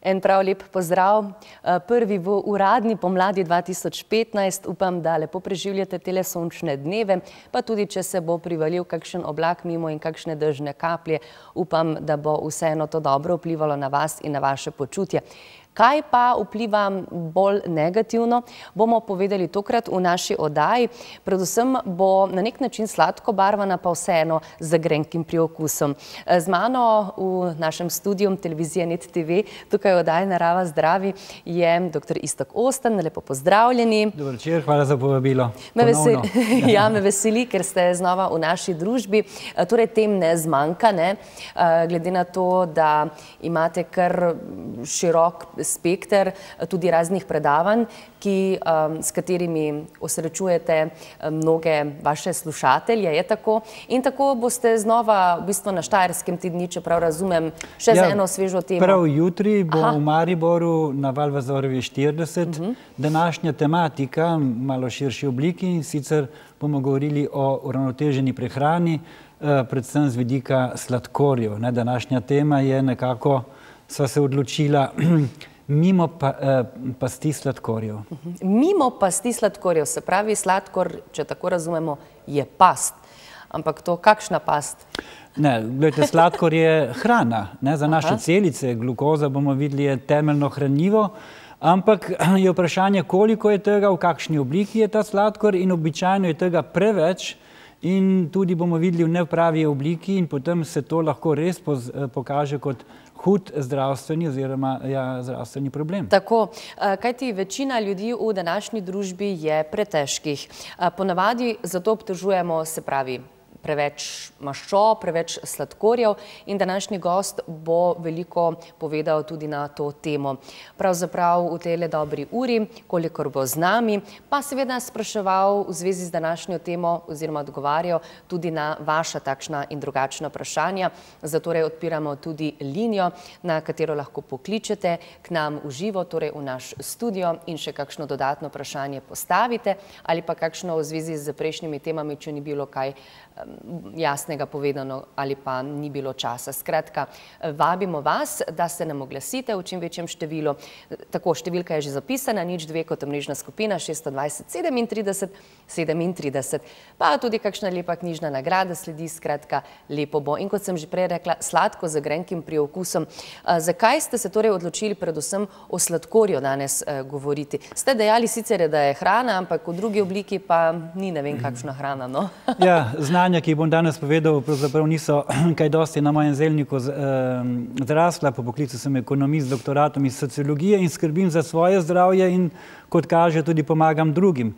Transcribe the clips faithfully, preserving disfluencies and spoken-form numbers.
En prav lep pozdrav. Prvi v uradni pomladi dva tisoč petnajst. Upam, da lepo preživljate tele sončne dneve, pa tudi, če se bo privalil kakšen oblak mimo in kakšne dežne kaplje, upam, da bo vseeno to dobro vplivalo na vas in na vaše počutje. Kaj pa vpliva bolj negativno, bomo povedali tokrat v naši oddaji. Predvsem bo na nek način sladko barvana, pa vseeno z grenkim priokusom. Z mano v našem studiu televizije Net T V, tukaj v oddaji Narava zdravi, je doktor Iztok Osten. Lepo pozdravljeni. Dober večer, hvala za povabilo. Me veseli, ja, me veseli, ker ste znova v naši družbi. Torej, tem ne zmanjka, ne? Glede na to, da imate kar širok spekter tudi raznih predavanj, ki, um, s katerimi osrečujete mnoge vaše slušatelje, je tako. In tako boste znova v bistvu na Štajerskem te dni, čeprav razumem, še ja, za eno svežo temo. Prav jutri bo Aha. v Mariboru na Valvazorovi štirideset. Uh -huh. Današnja tematika, malo širši obliki, in sicer bomo govorili o uravnoteženi prehrani, eh, predvsem z vidika sladkorjev. Ne, današnja tema je nekako, sva se odločila, mimo pa, eh, pasti sladkorjev. Mimo pasti sladkorjev, se pravi sladkor, če tako razumemo, je past. Ampak to kakšna past? Ne, gledajte, sladkor je hrana. Ne, za naše Aha. celice, glukoza, bomo videli, je temeljno hranljivo, ampak je vprašanje, koliko je tega, v kakšni obliki je ta sladkor, in običajno je tega preveč, in tudi bomo videli v nepravi obliki, in potem se to lahko res pokaže kot hud zdravstveni oziroma ja, zdravstveni problem. Tako, kajti večina ljudi v današnji družbi je pretežkih. Ponavadi zato obtožujemo, se pravi, preveč maščob, preveč sladkorjev, in današnji gost bo veliko povedal tudi na to temo. Pravzaprav v tele dobri uri, kolikor bo z nami, pa seveda spraševal v zvezi z današnjo temo oziroma odgovarjal tudi na vaša takšna in drugačna vprašanja. Zatorej odpiramo tudi linijo, na katero lahko pokličete k nam v živo, torej v naš studio, in še kakšno dodatno vprašanje postavite ali pa kakšno v zvezi z prejšnjimi temami, če ni bilo kaj jasnega povedano ali pa ni bilo časa. Skratka, vabimo vas, da se nam oglasite v čim večjem številu. Tako, številka je že zapisana, nič dve kot omrežna skupina, šeststo dvajset sedemintrideset sedemintrideset. Pa tudi kakšna lepa knjižna nagrada sledi, skratka, lepo bo. In kot sem že prej rekla, sladko z grenkim priokusom. Zakaj ste se torej odločili predvsem o sladkorju danes govoriti? Ste dejali sicer, da je hrana, ampak v drugi obliki pa ni ne vem kakšna hrana, no? Ja, znanja, ki jih bom danes povedal, pravzaprav niso kaj dosti na mojem zelniku zrasla. Po poklicu sem ekonomist z doktoratom iz sociologije in skrbim za svoje zdravje in, kot kaže, tudi pomagam drugim.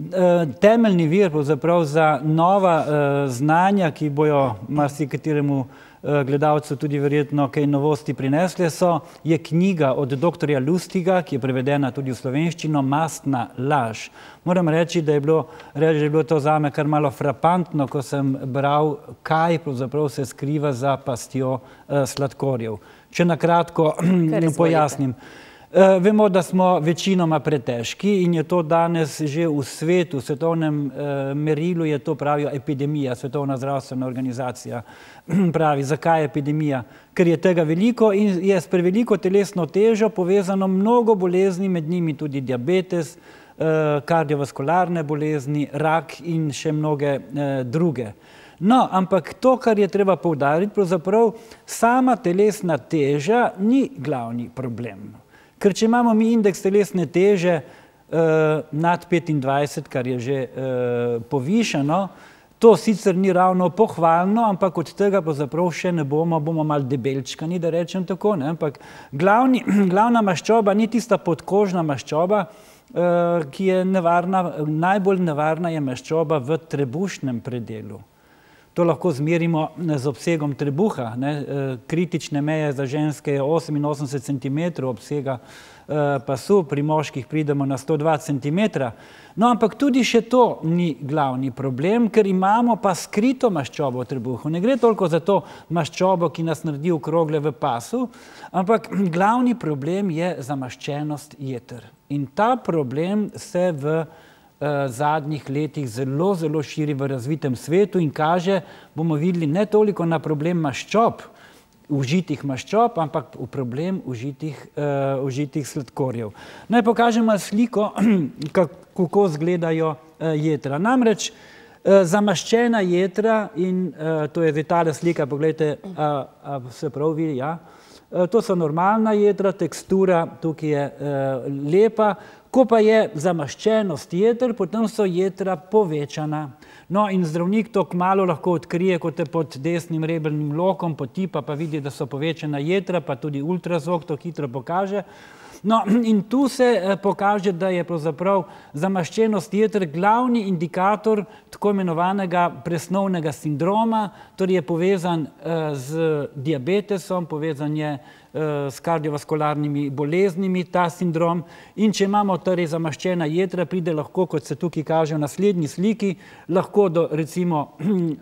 Temeljni vir pravzaprav za nova znanja, ki bojo marsikateremu gledalcu tudi verjetno kaj novosti prinesle, so, je knjiga od doktorja Lustiga, ki je prevedena tudi v slovenščino, Mastna laž. Moram reči, da je bilo, reči, da je bilo to zame kar malo frapantno, ko sem bral, kaj pravzaprav se skriva za pastjo uh, sladkorjev. Če na kratko pojasnim. Uh, vemo, da smo večinoma pretežki in je to danes že v svetu, v svetovnem uh, merilu je to, pravijo, epidemija, Svetovna zdravstvena organizacija pravi. Zakaj epidemija? Ker je tega veliko in je s preveliko telesno težo povezano mnogo bolezni, med njimi tudi diabetes, uh, kardiovaskularne bolezni, rak in še mnoge uh, druge. No, ampak to, kar je treba poudariti, pravzaprav sama telesna teža ni glavni problem. Ker če imamo mi indeks telesne teže uh, nad petindvajset, kar je že uh, povišano, to sicer ni ravno pohvalno, ampak od tega pravzaprav še ne bomo, bomo malo debelčkani, da rečem tako, ne? Ampak glavni, glavna maščoba ni tista podkožna maščoba, uh, ki je nevarna, najbolj nevarna je maščoba v trebušnem predelu. To lahko zmerimo z obsegom trebuha, ne? Kritične meje za ženske je oseminosemdeset centimetrov obsega pasu, pri moških pridemo na sto dva centimetra. No, ampak tudi še to ni glavni problem, ker imamo pa skrito maščobo v trebuhu. Ne gre toliko za to maščobo, ki nas naredi okrogle v pasu, ampak glavni problem je zamaščenost jeter. In ta problem se v zadnjih letih zelo, zelo širi v razvitem svetu in kaže, bomo videli, ne toliko na problem maščob, užitih maščob, ampak v problem užitih, uh, užitih sladkorjev. Naj pokažemo sliko, kako izgledajo uh, jetra. Namreč uh, zamaščena jetra, in uh, to je zdaj tale slika, pogledajte, a, a se prav vidi, ja. Uh, to so normalna jetra, tekstura tukaj je uh, lepa, ko pa je zamaščenost jeter, potem so jetra povečana. No, in zdravnik to kmalu lahko odkrije, kot je pod desnim rebelnim lokom, potipa, pa vidi, da so povečana jetra, pa tudi ultrazvok to hitro pokaže. No, in tu se pokaže, da je pravzaprav zamaščenost jeter glavni indikator tako imenovanega presnovnega sindroma, torej je povezan z diabetesom, povezan je s kardiovaskularnimi boleznimi ta sindrom, in če imamo torej zamaščena jetra, pride lahko, kot se tukaj kaže v naslednji sliki, lahko do recimo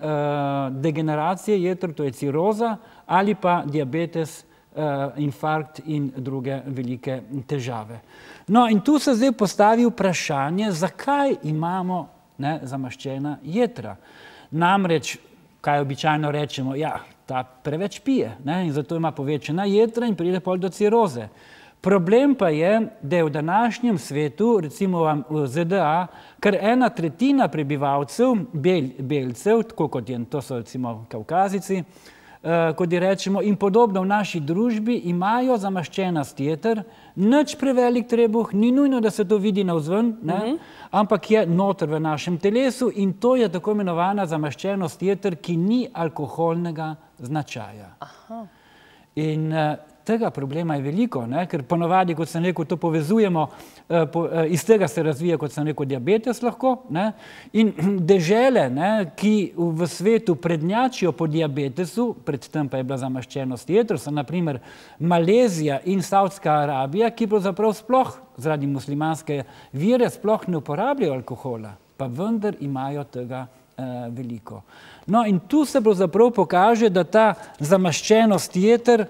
degeneracije jeter, to je ciroza, ali pa diabetes, infarkt in druge velike težave. No, in tu se zdaj postavi vprašanje, zakaj imamo ne, zamaščena jetra. Namreč, kaj običajno rečemo, ja, ta preveč pije, ne, in zato ima povečana jetra in pride pol do ciroze. Problem pa je, da je v današnjem svetu, recimo v Z D A, kar ena tretjina prebivalcev, bel, belcev, tako kot je, to so recimo Kavkazici, Uh, kot je rečemo, in podobno v naši družbi imajo zamaščenost jeter, nič prevelik trebuh, ni nujno, da se to vidi navzven, ne, uh-huh. ampak je noter v našem telesu, in to je tako imenovana zamaščenost jeter, ki ni alkoholnega značaja. Aha. In uh, tega problema je veliko, ne, ker ponovadi, kot sem rekel, to povezujemo, uh, po, uh, iz tega se razvija, kot sem rekel, diabetes lahko, ne, in dežele, ne, ki v svetu prednjačijo po diabetesu, predtem pa je bila zamaščenost jeter, so na primer Malezija in Saudska Arabija, ki pravzaprav sploh zaradi muslimanske vere sploh ne uporabljajo alkohola, pa vendar imajo tega uh, veliko. No, in tu se pravzaprav pokaže, da ta zamaščenost jeter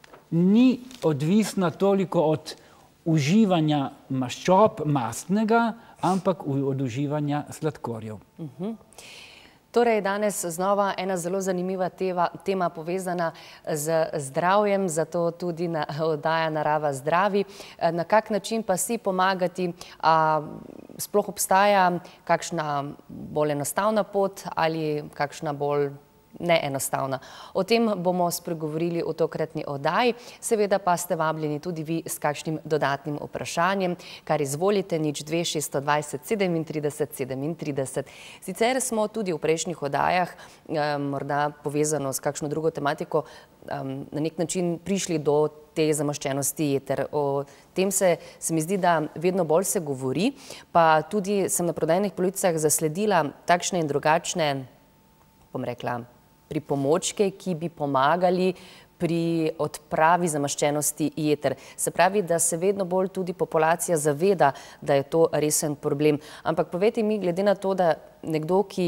ni odvisna toliko od uživanja maščob, mastnega, ampak od uživanja sladkorjev. Uh-huh. Torej, danes znova ena zelo zanimiva tema, tema povezana z zdravjem, zato tudi na, oddaja Narava zdravi. Na kak način pa si pomagati? A, sploh obstaja kakšna bolj enostavna pot ali kakšna bolj neenostavna. O tem bomo spregovorili v tokratni oddaji, seveda pa ste vabljeni tudi vi s kakšnim dodatnim vprašanjem, kar izvolite nič dve šeststo dvajset sedemintrideset sedemintrideset. Sicer smo tudi v prejšnjih oddajah, morda povezano s kakšno drugo tematiko, na nek način prišli do te zamaščenosti jeter. O tem se, se mi zdi, da vedno bolj se govori, pa tudi sem na prodajnih policah zasledila takšne in drugačne, bom rekla, pripomočke, ki bi pomagali pri odpravi zamaščenosti jeter. Se pravi, da se vedno bolj tudi populacija zaveda, da je to resen problem. Ampak povejte mi, glede na to, da nekdo, ki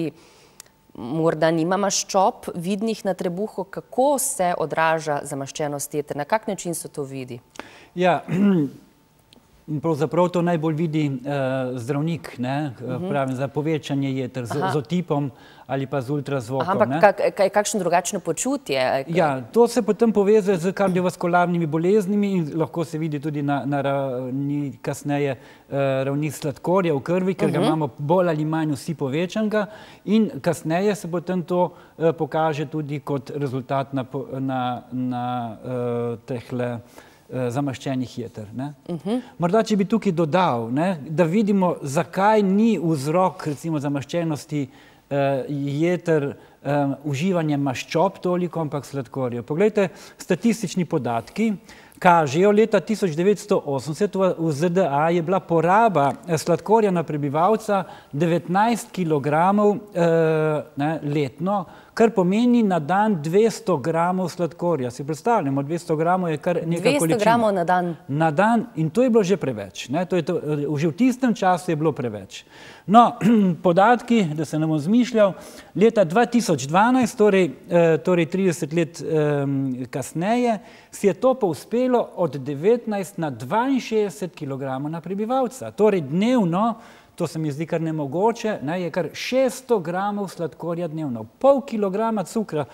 morda nima maščob vidnih na trebuhu, kako se odraža zamaščenost jeter? Na kak način se to vidi? Ja, pravzaprav to najbolj vidi uh, zdravnik, ne, uh-huh. pravim, za povečanje jeter, z, z otipom ali pa z ultrazvokom. Aha, ampak kak, kaj, kakšno drugačno počutje? Ja, to se potem povezuje z kardiovaskularnimi boleznimi in lahko se vidi tudi na, na ravni kasneje uh, ravni sladkorja v krvi, ker uh-huh. ga imamo bolj ali manj vsi povečanega, in kasneje se potem to uh, pokaže tudi kot rezultat na, na, na uh, tehle zamaščenih jeter. Ne? Uh-huh. Morda, če bi tukaj dodal, ne, da vidimo, zakaj ni vzrok recimo zamaščenosti uh, jeter um, uživanje maščob toliko, ampak sladkorjev. Poglejte, statistični podatki kažejo, leta tisoč devetsto osemdeset v Z D A je bila poraba sladkorja na prebivalca devetnajst kilogramov uh, ne, letno, kar pomeni na dan dvesto gramov sladkorja. Si predstavljamo, dvesto gramov je kar neka količina. dvesto gramov na dan? Na dan, in to je bilo že preveč. Ne? To je to, že v tistem času je bilo preveč. No, podatki, da se ne bom zmišljal, leta dva tisoč dvanajst, torej, torej trideset let um, kasneje, si je to povzpelo od devetnajst na dvainšestdeset kilogramov na prebivalca. Torej dnevno, to se mi zdi kar nemogoče, ne, je kar šeststo gramov sladkorja dnevno. Pol kilograma cukra,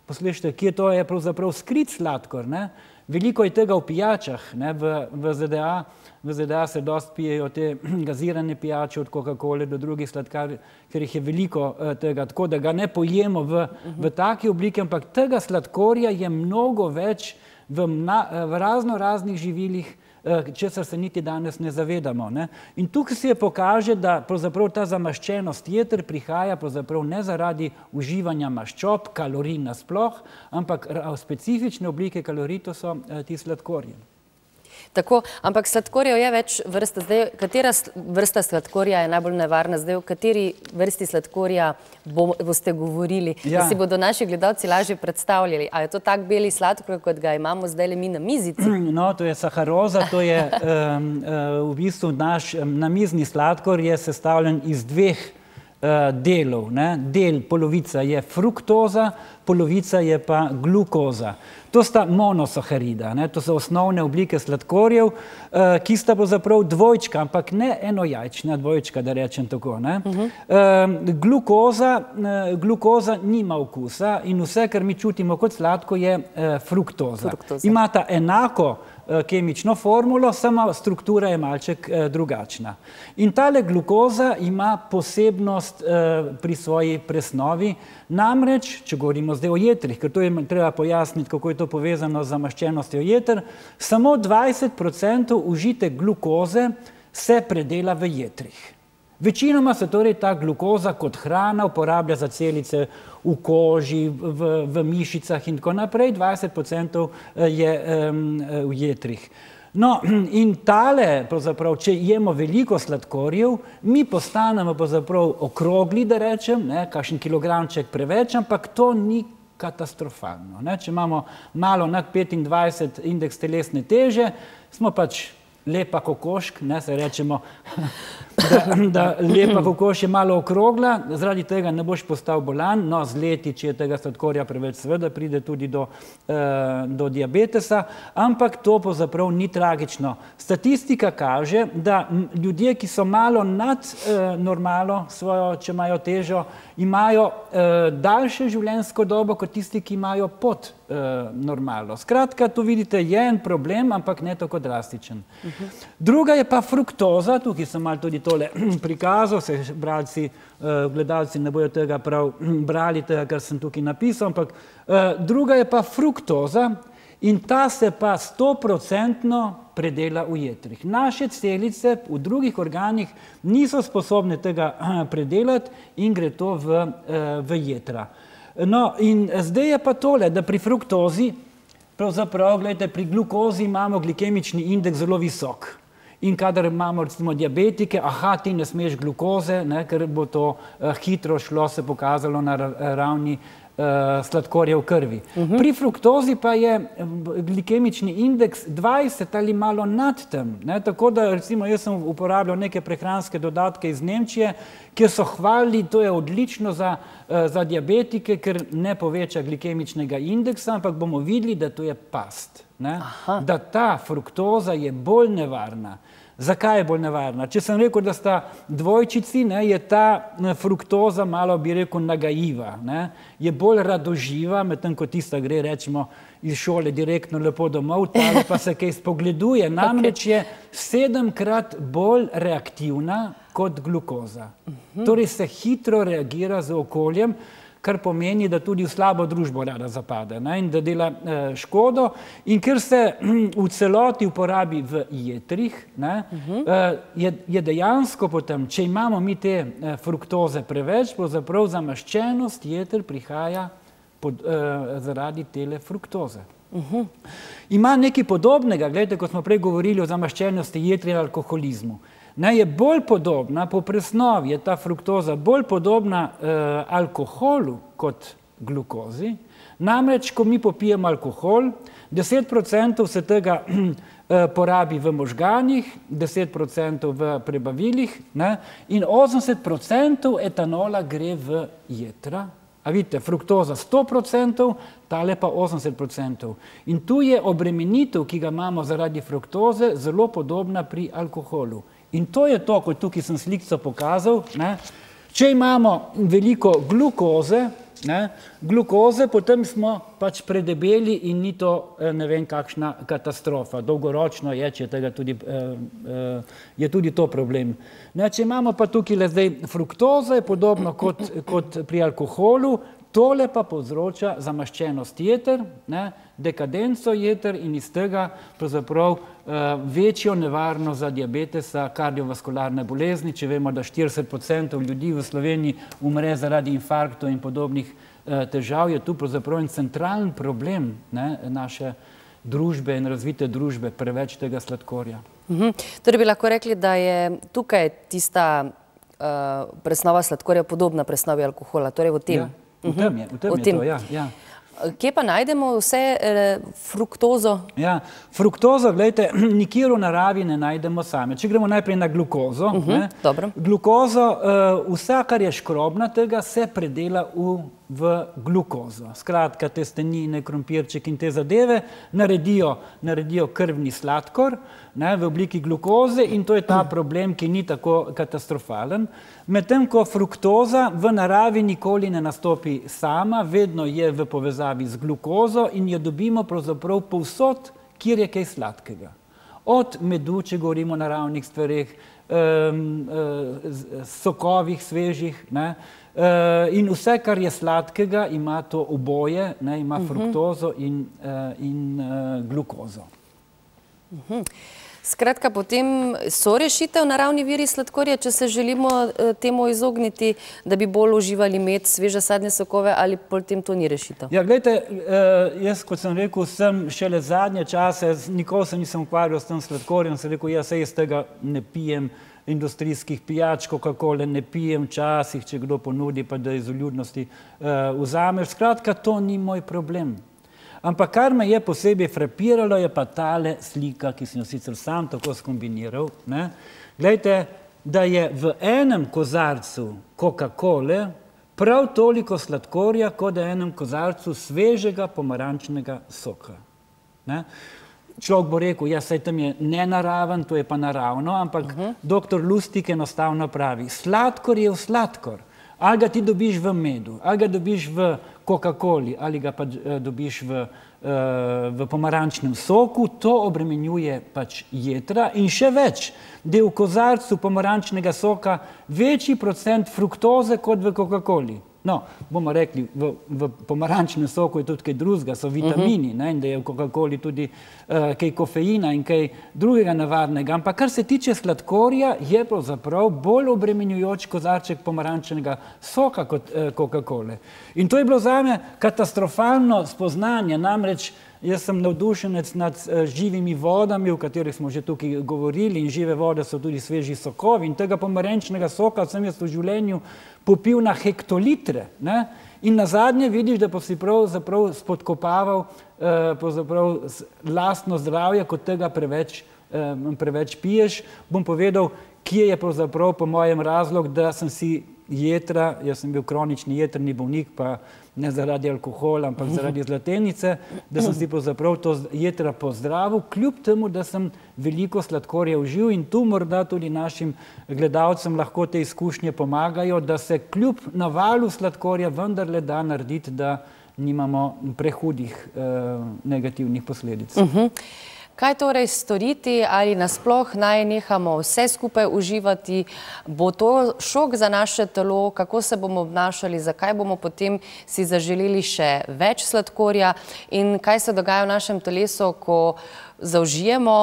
poslušajte, kje to je pravzaprav skrit sladkor, ne? Veliko je tega v pijačah, ne? V, v ZDA, v ZDA se dosti pijejo te gazirane pijače od Coca-Cole do drugih sladkarjev, ker jih je veliko uh, tega, tako da ga ne pojemo v, v taki obliki, ampak tega sladkorja je mnogo več v, na, v razno raznih živilih, česar se niti danes ne zavedamo. Ne? In tukaj se pokaže, da pravzaprav ta zamaščenost jeter prihaja pravzaprav ne zaradi uživanja maščob, kalorij nasploh, ampak specifične oblike kalorij, to so ti sladkorji. Tako, ampak sladkorjev je več vrsta. Zdaj, katera vrsta sladkorja je najbolj nevarna? Zdaj, v kateri vrsti sladkorja bo, boste govorili, ja. Da si bodo naši gledalci lažje predstavljali? A je to tak beli sladkor, kot ga imamo zdaj le mi na mizici? No, to je saharoza, to je um, uh, v bistvu naš um, namizni sladkor je sestavljen iz dveh uh, delov. Ne? Del, polovica je fruktoza, polovica je pa glukoza. To sta monosaharida, ne? To so osnovne oblike sladkorjev, uh, ki sta pravzaprav dvojčka, ampak ne enojajčna dvojčka, da rečem tako. Ne? Uh -huh. uh, glukoza, uh, glukoza nima okusa in vse, kar mi čutimo kot sladko, je uh, fruktoza. fruktoza. Imata enako uh, kemično formulo, samo struktura je malček uh, drugačna. In tale glukoza ima posebnost uh, pri svoji presnovi, namreč, če govorimo zdaj o jetrih, ker to je treba pojasniti, kako je to povezano z zamaščenostjo jeter, samo dvajset procentov užite glukoze se predela v jetrih. Večinoma se torej ta glukoza kot hrana uporablja za celice v koži, v, v mišicah in tako naprej, dvajset procentov je um, v jetrih. No, in tale, pravzaprav, če jemo veliko sladkorjev, mi postanemo pravzaprav okrogli, da rečem, ne, kakšen kilogramček preveč, ampak to ni katastrofalno. Ne. Če imamo malo nad petindvajset indeks telesne teže, smo pač lepa kokošk, ne, se rečemo, da, da lepa kokoš je malo okrogla, zaradi tega ne boš postal bolan, no z leti, če je tega sladkorja preveč, seveda pride tudi do, eh, do diabetesa, ampak to pravzaprav ni tragično. Statistika kaže, da ljudje, ki so malo nad eh, normalo svojo, če imajo težo, imajo eh, daljše življenjsko dobo kot tisti, ki imajo pod eh, normalo. Skratka, tu vidite, je en problem, ampak ne tako drastičen. Uh-huh. Druga je pa fruktoza, tukaj sem malo tudi tole prikazal, se bralci, uh, gledalci ne bojo tega prav brali, tega, kar sem tukaj napisal, ampak uh, druga je pa fruktoza in ta se pa stoprocentno predela v jetrih. Naše celice v drugih organih niso sposobne tega uh, predelati in gre to v, uh, v jetra. No in zdaj je pa tole, da pri fruktozi, pravzaprav, gledajte, pri glukozi imamo glikemični indeks zelo visok. In kadar imamo recimo diabetike, aha, ti ne smeš glukoze, ne, ker bo to uh, hitro šlo, se pokazalo na ravni uh, sladkorja v krvi. Uh-huh. Pri fruktozi pa je glikemični indeks dvajset ali malo nad tem. Ne, tako da recimo jaz sem uporabljal neke prehranske dodatke iz Nemčije, kjer so hvalili, to je odlično za, uh, za diabetike, ker ne poveča glikemičnega indeksa, ampak bomo videli, da to je past. Ne? Da ta fruktoza je bolj nevarna. Zakaj je bolj nevarna? Če sem rekel, da sta dvojčici, ne, je ta fruktoza malo, bi rekel, nagajiva. Ne? Je bolj radoživa, medtem ko tista gre, rečemo, iz šole direktno lepo domov, ta pa se kaj spogleduje. Namreč je sedemkrat bolj reaktivna kot glukoza. Torej se hitro reagira z okoljem, kar pomeni, da tudi v slabo družbo rada zapade, ne, in da dela eh, škodo. In ker se v celoti uporabi v jetrih, ne, uh-huh. eh, je, je dejansko potem, če imamo mi te eh, fruktoze preveč, pravzaprav zamaščenost jeter prihaja pod, eh, zaradi tele fruktoze. Uh-huh. Ima nekaj podobnega, gledajte, ko smo prej govorili o zamaščenosti jetri in alkoholizmu. Ne, je bolj podobna, po presnovi je ta fruktoza bolj podobna eh, alkoholu kot glukozi. Namreč, ko mi popijemo alkohol, deset procentov se tega eh, porabi v možganih, deset procentov v prebavilih, ne, in osemdeset procentov etanola gre v jetra. A vidite, fruktoza sto procentov, tale pa osemdeset procentov. In tu je obremenitev, ki ga imamo zaradi fruktoze, zelo podobna pri alkoholu. In to je to, kot tukaj sem slikco pokazal, ne? Če imamo veliko glukoze, ne, glukoze, potem smo pač predebeli in ni to ne vem kakšna katastrofa. Dolgoročno je, če tega tudi, je tudi to problem. Ne, če imamo pa tukaj zdaj fruktozo, je podobno kot, kot pri alkoholu, tole pa povzroča zamaščenost jeter, ne, dekadenco jeter in iz tega pravzaprav večjo nevarnost za diabetesa, kardiovaskularne bolezni. Če vemo, da štirideset procentov ljudi v Sloveniji umre zaradi infarktov in podobnih težav, je tu pravzaprav en centralen problem, ne, naše družbe in razvite družbe, preveč tega sladkorja. Mhm. Torej bi lahko rekli, da je tukaj tista uh, presnova sladkorja podobna presnovi alkohola, torej v tem. Ja. V tem je, v tem je to, ja, ja. Kje pa najdemo vse fruktozo? Ja, fruktozo, gledajte, nikjer v naravi ne najdemo same. Če gremo najprej na glukozo, uh -huh, ne, dobro. Glukozo, uh, vsa, kar je škrobnatega, se predela v, v glukozo. Skratka, testenine, krompirček in te zadeve naredijo, naredijo krvni sladkor, ne, v obliki glukoze in to je ta problem, ki ni tako katastrofalen. Medtem ko fruktoza v naravi nikoli ne nastopi sama, vedno je v povezavi z glukozo in jo dobimo pravzaprav povsod, kjer je kaj sladkega. Od medu, če govorimo o naravnih stvareh, um, uh, sokovih, svežih, ne, uh, in vse, kar je sladkega, ima to oboje, ne, ima fruktozo in, uh, in uh, glukozo. Uh-huh. Skratka, potem so rešitev naravni viri sladkorja, če se želimo temu izogniti, da bi bolj uživali med, sveže sadne sokove, ali potem to ni rešitev? Ja, gledajte, jaz, kot sem rekel, sem šele zadnje čase, nikoli se nisem ukvarjal s tem sladkorjem, sem rekel, jaz se iz tega ne pijem industrijskih pijač, Coca-Cole ne pijem včasih, če kdo ponudi, pa da iz vljudnosti vzameš. Skratka, to ni moj problem. Ampak kar me je posebej frapiralo, je pa tale slika, ki sem jo sicer sam tako skombiniral. Ne? Glejte, da je v enem kozarcu Coca-Cole prav toliko sladkorja, kot da je v enem kozarcu svežega pomarančnega soka. Ne? Človek bo rekel, ja, saj tam je nenaraven, to je pa naravno, ampak uh-huh. doktor Lustig enostavno pravi, sladkor je v sladkor. Ali ga ti dobiš v medu, ali ga dobiš v Coca-Coli, ali ga pa dobiš v, v pomarančnem soku, to obremenjuje pač jetra in še več, da je v kozarcu pomarančnega soka večji procent fruktoze kot v Coca-Coli. No, bomo rekli, v, v pomarančnem soku je tudi kaj drugega, so vitamini, uh-huh. ne, in da je v Coca-Coli tudi uh, kaj kofeina in kaj drugega nevarnega. Ampak kar se tiče sladkorja, je pravzaprav bolj obremenjujoč kozarček pomarančnega soka kot uh, Coca-Cole. In to je bilo zame katastrofalno spoznanje, namreč jaz sem navdušenec nad uh, živimi vodami, o katerih smo že tukaj govorili, in žive vode so tudi sveži sokovi, in tega pomarančnega soka sem jaz v življenju popil na hektolitre, ne? In nazadnje vidiš, da pa si pravzaprav spodkopaval eh, pravzaprav lastno zdravje, kot tega preveč, eh, preveč piješ. Bom povedal, kje je pravzaprav po mojem razlog, da sem si jetra, jaz sem bil kronični jetrni bolnik, pa ne zaradi alkohola, ampak zaradi zlatenice, da sem si pravzaprav to jetra pozdravil, kljub temu, da sem veliko sladkorja užil in tu morda tudi našim gledalcem lahko te izkušnje pomagajo, da se kljub navalu sladkorja vendarle da narediti, da nimamo prehudih eh, negativnih posledic. Uh-huh. Kaj torej storiti, ali nasploh naj nehamo vse skupaj uživati? Bo to šok za naše telo? Kako se bomo obnašali? Zakaj bomo potem si zaželeli še več sladkorja? In kaj se dogaja v našem telesu, ko zaužijemo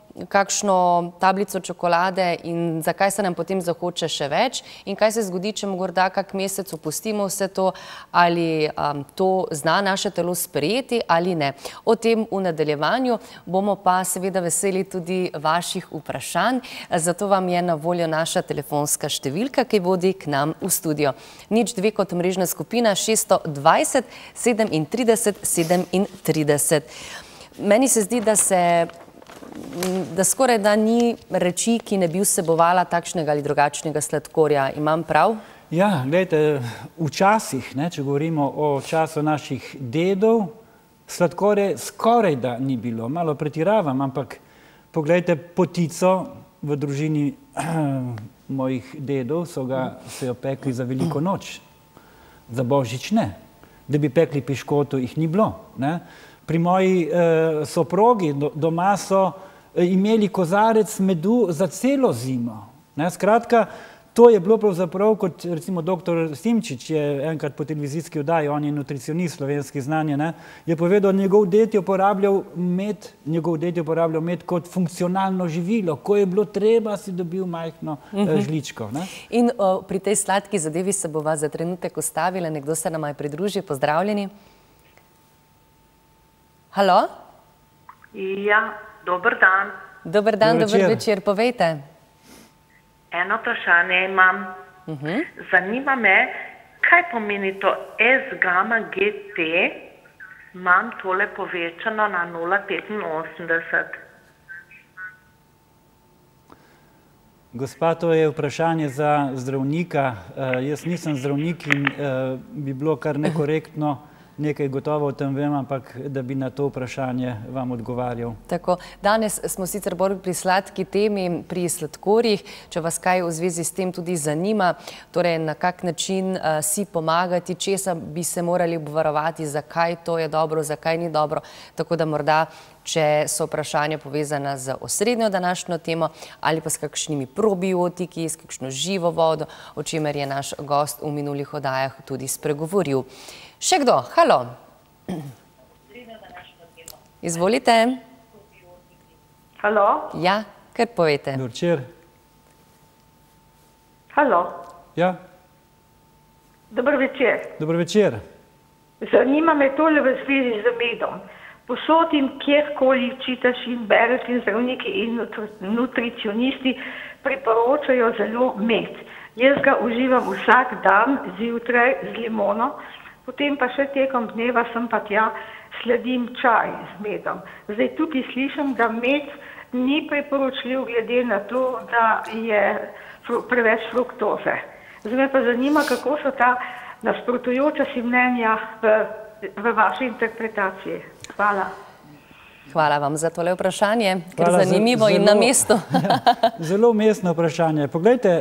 kakšno tablico čokolade in zakaj se nam potem zahoče še več? In kaj se zgodi, če morda kak mesec opustimo vse to, ali um, to zna naše telo sprejeti ali ne? O tem v nadaljevanju bomo pa seveda veseli tudi vaših vprašanj, zato vam je na voljo naša telefonska številka, ki vodi k nam v studio. Nič dve kot mrežna skupina šeststo dvajset sedemintrideset sedemintrideset. Meni se zdi, da se da skoraj da ni reči, ki ne bi vsebovala takšnega ali drugačnega sladkorja. Imam prav? Ja, gledajte, včasih, ne, če govorimo o času naših dedov, sladkorje skoraj da ni bilo. Malo pretiravam, ampak pogledajte potico v družini mojih dedov so ga se jo pekli za veliko noč, za božič ne. Da bi pekli piškoto, jih ni bilo. Ne? Pri moji eh, soprogi do, doma so eh, imeli kozarec medu za celo zimo. Ne? Skratka, to je bilo pravzaprav, kot recimo doktor Simčič je enkrat po televizijski oddaji, on je nutricionist slovenski znanje, ne, je povedal, da njegov ded je uporabljal med, njegov ded je uporabljal med kot funkcionalno živilo, ko je bilo treba, si dobil majhno uh-huh. žličko. Ne. In o, pri tej sladki zadevi se bova za trenutek ustavila, nekdo se nama je pridružil, pozdravljeni. Halo? Ja, dober dan. Dober dan, dober, dober večer, povejte. Eno vprašanje imam. Uh-huh. Zanima me, kaj pomeni to S-gamma G T, imam tole povečano na nula petinosemdeset. Gospa, to je vprašanje za zdravnika. Uh, jaz nisem zdravnik in uh, bi bilo kar nekorektno, nekaj gotovo o tem vem, ampak da bi na to vprašanje vam odgovarjal. Tako, danes smo sicer bolj pri sladki temi, pri sladkorjih, če vas kaj v zvezi s tem tudi zanima, torej na kak način uh, si pomagati, česa bi se morali obvarovati, zakaj to je dobro, zakaj ni dobro, tako da morda, če so vprašanja povezana z osrednjo današnjo temo ali pa s kakšnimi probiotiki, s kakšno živo vodo, o čemer je naš gost v minulih oddajah tudi spregovoril. Še kdo? Halo. Izvolite. Halo. Ja, kar povete. Dober večer. Halo. Ja. Dober večer. Dober večer. Zanima me tole v zvezi z medom. Posod in kjerkoli čitaš in bereš in zdravniki in nutricionisti priporočajo zelo med. Jaz ga uživam vsak dan zjutraj z limono, potem pa še tekom dneva sem pa tja sledim čaj z medom. Zdaj tukaj slišim, da med ni priporočljiv glede na to, da je preveč fruktoze. Zdaj me pa zanima, kako so ta nasprotujoča si mnenja v, v vaši interpretaciji. Hvala. Hvala vam za tole vprašanje, ker je zanimivo in na mestu. Zelo umestno vprašanje. Poglejte,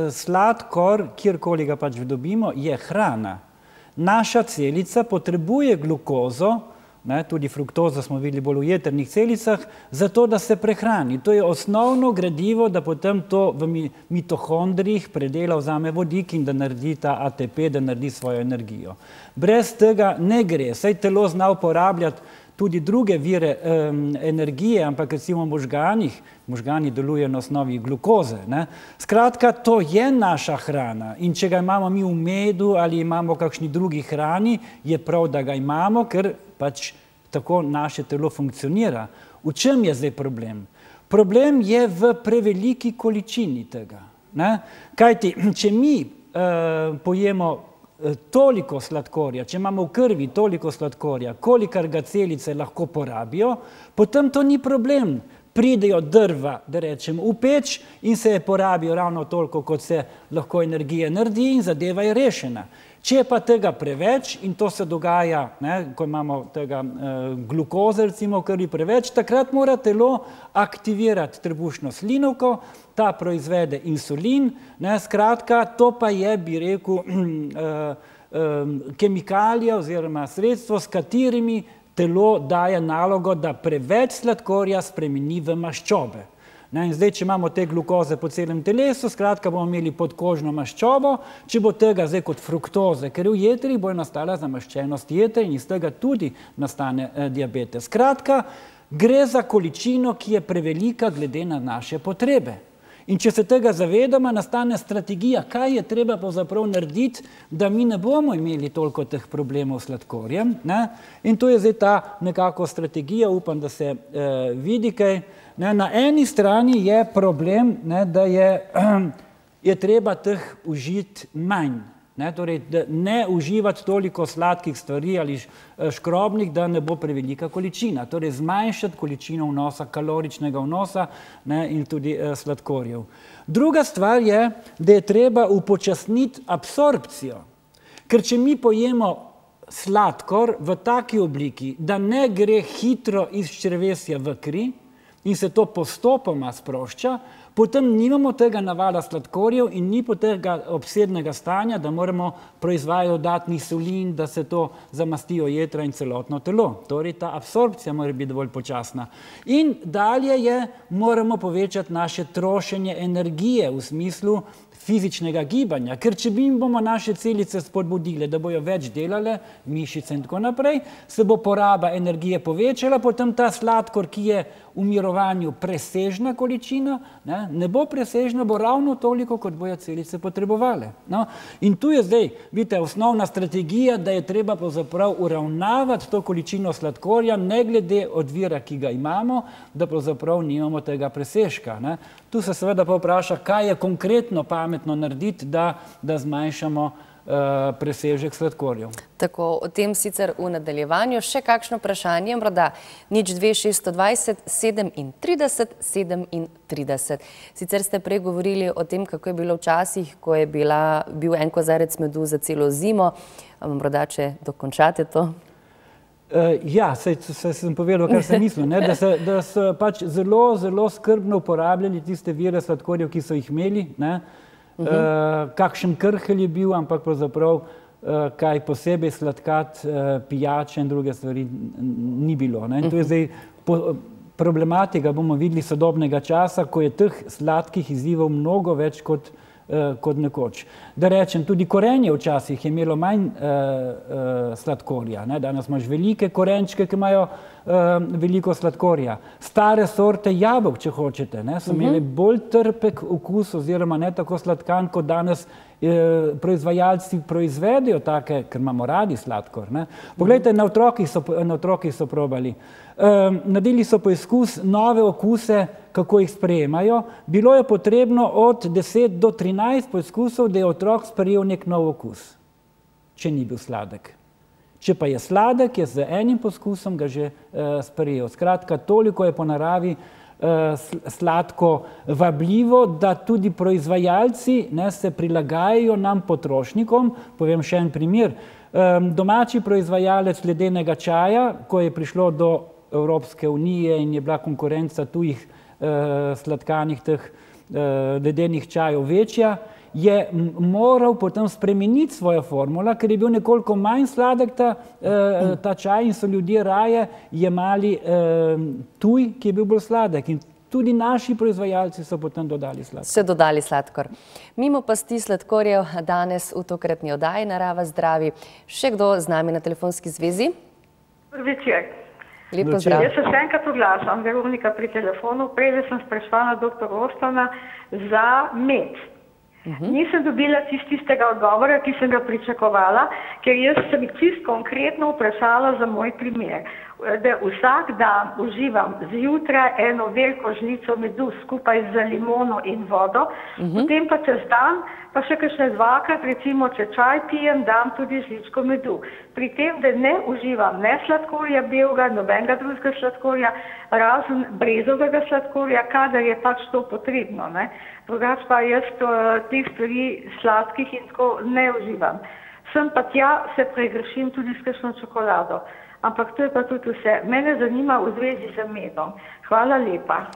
sladkor, kjerkoli ga pač dobimo, je hrana. Naša celica potrebuje glukozo, ne, tudi fruktozo smo videli bolj v jetrnih celicah, zato da se prehrani. To je osnovno gradivo, da potem to v mitohondrijih predela, vzame vodik in da naredi ta A T P, da naredi svojo energijo. Brez tega ne gre, saj telo zna uporabljati tudi druge vire um, energije, ampak recimo v možganih, možgani delujejo na osnovi glukoze. Ne? Skratka, to je naša hrana in če ga imamo mi v medu ali imamo kakšni drugi hrani, je prav, da ga imamo, ker pač tako naše telo funkcionira. V čem je zdaj problem? Problem je v preveliki količini tega. Ne? Kajti, če mi uh, pojemo toliko sladkorja, če imamo v krvi toliko sladkorja, kolikor ga celice lahko porabijo, potem to ni problem. Pridejo drva, da rečem, v peč in se je porabijo ravno toliko, kot se lahko energija naredi in zadeva je rešena. Če pa tega preveč, in to se dogaja, ne, ko imamo tega eh, glukoze recimo v krvi preveč, takrat mora telo aktivirati trebušno slinavko, ta proizvede insulin, ne, skratka, to pa je, bi rekel, eh, eh, kemikalija oziroma sredstvo, s katerimi telo daje nalogo, da preveč sladkorja spremeni v maščobe. Ne, in zdaj, če imamo te glukoze po celem telesu, skratka bomo imeli podkožno maščobo, če bo tega zdaj kot fruktoze, ker v jetrih bo nastala zamaščenost jeter in iz tega tudi nastane eh, diabetes. Skratka, gre za količino, ki je prevelika glede na naše potrebe. In če se tega zavedamo, nastane strategija, kaj je treba pravzaprav narediti, da mi ne bomo imeli toliko teh problemov s sladkorjem. Ne? In to je zdaj ta nekako strategija, upam, da se eh, vidi kaj. Ne? Na eni strani je problem, ne, da je, je treba teh užiti manj. Ne? Torej, da ne uživati toliko sladkih stvari ali škrobnih, da ne bo prevelika količina. Torej, zmanjšati količino vnosa, kaloričnega vnosa, ne, in tudi eh, sladkorjev. Druga stvar je, da je treba upočasniti absorpcijo. Ker če mi pojemo sladkor v taki obliki, da ne gre hitro iz črevesja v kri in se to postopoma sprošča, potem nimamo tega navala sladkorjev in ni po tega obsednega stanja, da moramo proizvajati dodatnih solin, da se to zamastijo jetra in celotno telo. Torej, ta absorpcija mora biti dovolj počasna. In dalje je, moramo povečati naše trošenje energije v smislu fizičnega gibanja, ker če bi bomo naše celice spodbudile, da bojo več delale, mišice in tako naprej, se bo poraba energije povečala, potem ta sladkor, ki je v mirovanju presežna količina, ne, ne bo presežna, bo ravno toliko, kot bojo celice potrebovale. No? In tu je zdaj, vidite, osnovna strategija, da je treba pravzaprav uravnavati to količino sladkorja, ne glede od vira, ki ga imamo, da pravzaprav nimamo tega presežka. Ne? Tu se seveda pa vpraša, kaj je konkretno pametno narediti, da, da zmanjšamo uh, presežek sladkorjev. Tako, o tem sicer v nadaljevanju. Še kakšno vprašanje, morda nič dve šeststo dvajset sedemintrideset sedemintrideset. Sicer ste prej govorili o tem, kako je bilo včasih, ko je bila, bil en kozarec medu za celo zimo. Morda, če dokončate to. Uh, ja, se, se sem povedal, kar sem mislil, ne? Da, se, da so pač zelo, zelo skrbno uporabljali tiste vire sladkorjev, ki so jih imeli, ne? Uh -huh. uh, kakšen krhelj je bil, ampak pravzaprav uh, kaj posebej sladkat, uh, pijače in druge stvari ni bilo. Ne? In to je zdaj po, problematika, bomo videli, sodobnega časa, ko je teh sladkih izzivov mnogo več kot kot nekoč. Da rečem, tudi korenje včasih je imelo manj uh, uh, sladkorja. Ne? Danes imaš velike korenčke, ki imajo uh, veliko sladkorja. Stare sorte jabolk, če hočete, ne? So imeli bolj trpek okus oziroma ne tako sladkan, kot danes eh, proizvajalci proizvedejo take, ker imamo radi sladkor. Ne? Poglejte, na otrokih so, na otrokih so probali. Um, naredili so poizkus nove okuse, kako jih sprejemajo. Bilo je potrebno od deset do trinajst poizkusov, da je otrok sprejel nek nov okus, če ni bil sladek. Če pa je sladek, je z enim poskusom ga že uh, sprejel. Skratka, toliko je po naravi uh, sladko vabljivo, da tudi proizvajalci ne, se prilagajajo nam potrošnikom. Povem še en primer. Um, domači proizvajalec ledenega čaja, ko je prišlo do Evropske unije in je bila konkurenca tujih uh, sladkanih teh uh, ledenih čajev večja, je moral potem spremeniti svojo formulo, ker je bil nekoliko manj sladek ta, uh, ta čaj in so ljudje raje jemali uh, tuj, ki je bil bolj sladek. In tudi naši proizvajalci so potem dodali sladkor. Se dodali sladkor. Mimo pasti sladkorjev danes v tokratni oddaji Narava zdravi. Še kdo z nami na telefonski zvezi? Večer. Lep pozdrav. Jaz se še enkrat oglašam, Veronika pri telefonu. Prej sem spraševala doktor Ostana za med. Uh-huh. Nisem dobila tistega odgovora, ki sem ga pričakovala, ker jaz sem čist konkretno vprašala za moj primer, da vsak dan uživam zjutraj eno veliko žlico medu skupaj z limono in vodo, uh-huh. Potem pa čez dan, pa še kakšne dvakrat, recimo, če čaj pijem, dam tudi žličko medu. Pri tem, da ne uživam ne sladkorja belega, nobenega drugega sladkorja, razen brezovega sladkorja, kadar je pač to potrebno. Ne? Drugač pa jaz to, teh stvari sladkih in tako ne uživam. Sem pa tja se pregrešim tudi s kakšno čokolado. Ampak to je pa tudi vse. Mene zanima v zvezi z medom. Hvala lepa.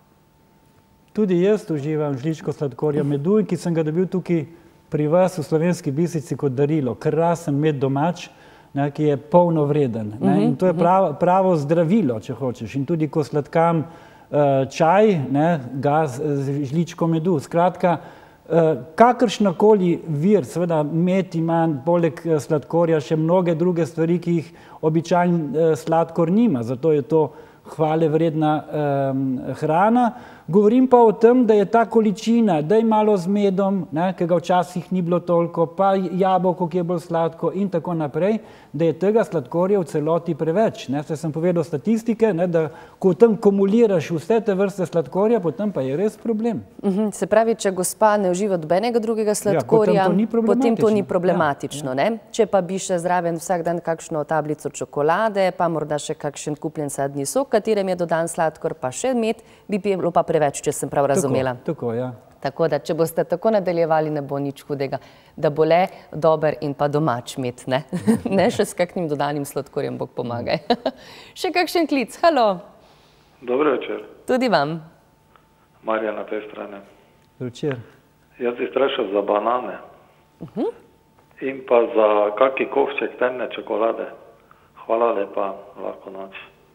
Tudi jaz uživam žličko sladkorja medu, ki sem ga dobil tukaj pri vas v Slovenski Bistrici kot darilo. Krasen med domač, ne, ki je polno vreden. Ne, in to je pravo, pravo zdravilo, če hočeš. In tudi ko sladkam uh, čaj, ne, ga z žličko medu. Skratka, uh, kakršnakoli vir, seveda med ima poleg sladkorja še mnoge druge stvari, ki jih običajno uh, sladkor nima. Zato je to hvale vredna um, hrana. Govorim pa o tem, da je ta količina, da je malo z medom, ne, ki ga včasih ni bilo toliko, pa jabolko, ki je bolj sladko in tako naprej, da je tega sladkorja v celoti preveč. Ne. Saj sem povedal statistike, ne, da ko tam kumuliraš vse te vrste sladkorja, potem pa je res problem. Uh-huh. Se pravi, če gospa ne uživa dobenega drugega sladkorja, ja, potem, to potem to ni problematično. Ja, ne? Če pa bi še zraven vsak dan kakšno tablico čokolade, pa morda še kakšen kupljen sadni sok, katerem je dodan sladkor, pa še med, bi bilo pa preveč, če sem prav razumela. Tako, tako, ja. Tako da, če boste tako nadaljevali, ne bo nič hudega, da bo le dober in pa domač med, ne? Ne še s kakšnim dodanim sladkorjem, Bog pomagaj. Še kakšen klic, halo. Dobro večer. Tudi vam. Marija na tej strani. Večer. Jaz bi strašil za banane. Uh-huh. In pa za kaki kovček temne čokolade. Hvala lepa, lahko noč.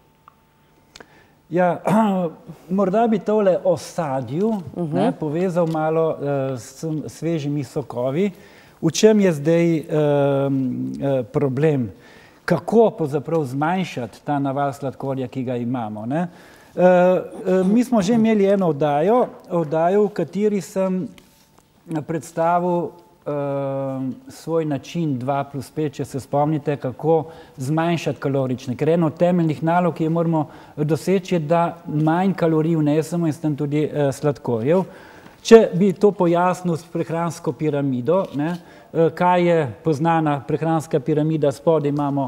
Ja, morda bi tole o sadju uh-huh. ne, povezal malo uh, s svežimi sokovi. V čem je zdaj uh, uh, problem? Kako pravzaprav zmanjšati ta naval sladkorja, ki ga imamo? Ne? Uh, uh, mi smo že imeli eno oddajo, oddajo, v kateri sem predstavil uh, svoj način dva plus pet, če se spomnite, kako zmanjšati kalorične. Ker eno od temeljnih nalog, ki je moramo doseči, je, da manj kalorij vnesemo in s tem tudi uh, sladkorjev. Če bi to pojasnil s prehransko piramido, ne, uh, kaj je poznana prehranska piramida, spodaj imamo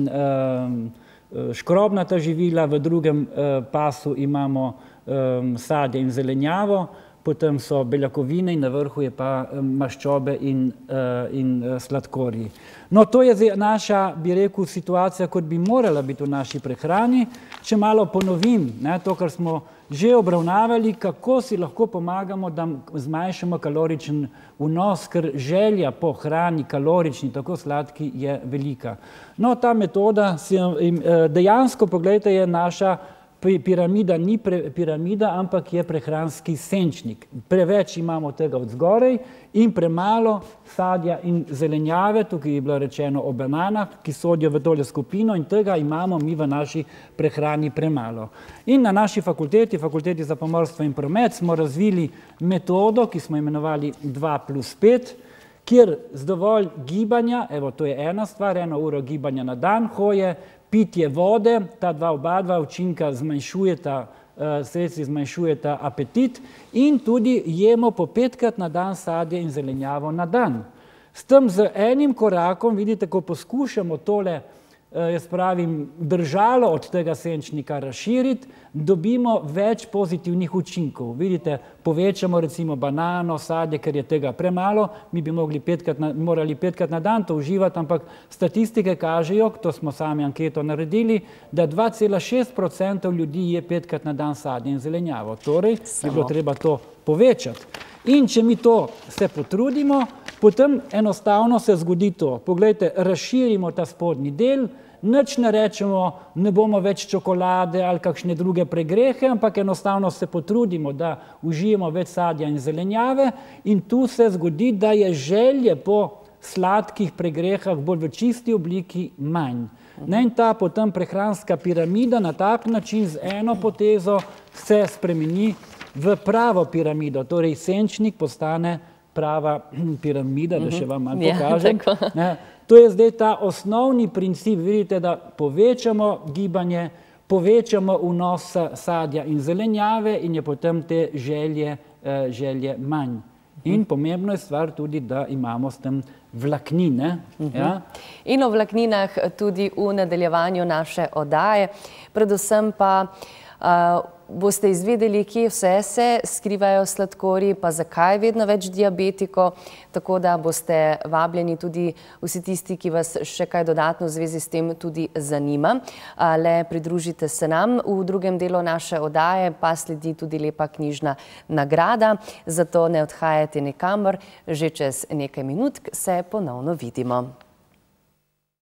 uh, škrobnata živila, v drugem uh, pasu imamo um, sadje in zelenjavo, potem so beljakovine in na vrhu je pa maščobe in, uh, in uh, sladkorji. No, to je zdaj naša, bi rekel, situacija, kot bi morala biti v naši prehrani. Če malo ponovim, ne, to, kar smo že obravnavali, kako si lahko pomagamo, da zmanjšamo kaloričen vnos, ker želja po hrani, kalorični, tako sladki, je velika. No, ta metoda, dejansko, pogledajte, je naša piramida, ni pre, piramida, ampak je prehranski senčnik. Preveč imamo tega od zgorej in premalo sadja in zelenjave, tukaj je bilo rečeno o bananah, ki sodijo v tole skupino, in tega imamo mi v naši prehrani premalo. In na naši fakulteti, fakulteti za pomorstvo in promet, smo razvili metodo, ki smo imenovali dva plus pet, kjer z dovolj gibanja, evo, to je ena stvar, eno uro gibanja na dan, hoje, pitje vode, ta dva oba dva učinka zmanjšujeta, sredstvi zmanjšujeta apetit, in tudi jemo po petkrat na dan sadje in zelenjavo na dan. S tem z enim korakom, vidite, ko poskušamo tole, jaz pravim, držalo od tega senčnika razširiti, dobimo več pozitivnih učinkov. Vidite, povečamo recimo banano, sadje, ker je tega premalo, mi bi mogli petkrat na, morali petkrat na dan to uživati, ampak statistike kažejo, to smo sami anketo naredili, da dva cela šest procenta ljudi je petkrat na dan sadje in zelenjavo. Torej, bi bilo treba to povečati. In če mi to se potrudimo, potem enostavno se zgodi to. Poglejte, razširimo ta spodnji del, nič ne rečemo, ne bomo več čokolade ali kakšne druge pregrehe, ampak enostavno se potrudimo, da užijemo več sadja in zelenjave, in tu se zgodi, da je želje po sladkih pregrehah bolj v čisti obliki manj. Ne, in ta potem prehranska piramida na tak način z eno potezo se spremeni v pravo piramido, torej senčnik postane prava piramida, da še vam malo pokažem. Ne, to je zdaj ta osnovni princip, vidite, da povečamo gibanje, povečamo vnos sadja in zelenjave in je potem te želje, želje manj. In pomembno je stvar tudi, da imamo s tem vlaknine. Uh-huh. Ja? In o vlakninah tudi v nadaljevanju naše oddaje, predvsem pa uh, boste izvedeli, kje vse se skrivajo sladkorji, pa zakaj vedno več diabetikov, tako da boste vabljeni tudi vsi tisti, ki vas še kaj dodatno v zvezi s tem tudi zanima. Le pridružite se nam v drugem delu naše oddaje, pa sledi tudi lepa knjižna nagrada, zato ne odhajajte nikamor, že čez nekaj minut se ponovno vidimo.